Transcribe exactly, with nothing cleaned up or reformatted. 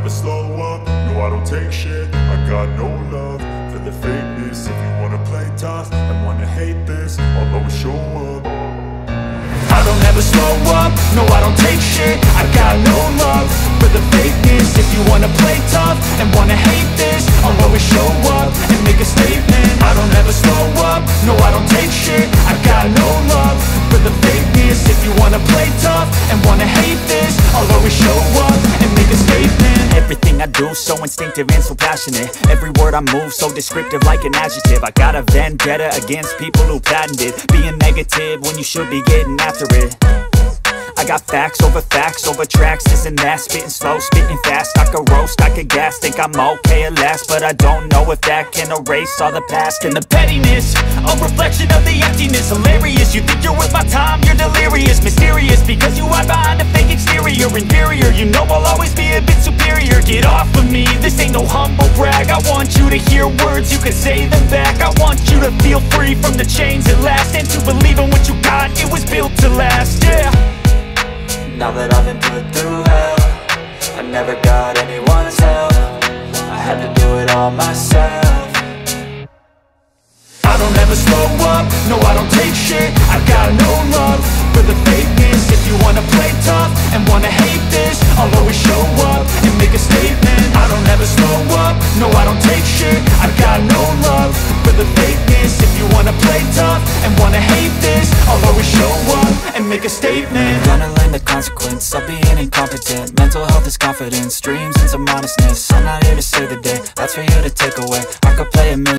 never slow up, no I don't take shit. I got no love for the fakeness. If you wanna play tough and wanna hate this, I'll always show up. I don't ever slow up, no I don't take shit. I got no love for the fakeness. If you wanna play tough and wanna hate this, I'll always show up and make a statement. I don't ever slow up, no I don't take shit. I got no love for the fakeness. If you wanna play tough and wanna hate this, I'll always show up and make a statement. Everything I do so instinctive and so passionate. Every word I move so descriptive like an adjective. I got a vendetta against people who patented being negative when you should be getting after it. I got facts over facts over tracks, this and that. Spitting slow, spitting fast, I could roast, I could gas. Think I'm okay at last, but I don't know if that can erase all the past. And the pettiness, a reflection of the emptiness. Hilarious, you think you're worth my time, you're delirious. Mysterious, because you hide behind a fake exterior. Inferior, you know I'll always be a bit superior. Get off of me, this ain't no humble brag. I want you to hear words, you can say them back. I want you to feel free from the chains at last, and to believe in what you got, it was built to last, yeah. Now that I've been put through hell, I never got anyone's help. I had to do it all myself. I don't ever slow up, no I don't take shit. I got no love for the fakeness. If you wanna play tough and wanna hate this, I'll always show up and make a statement. I don't ever slow up, no I don't take shit. I got no love for the fakeness. If you wanna play tough and wanna hate this, I'll always show up and make a statement. Gonna learn the consequence of being incompetent. Mental health is confidence, dreams and some honestness. I'm not here to save the day, that's for you to take away. I could play a million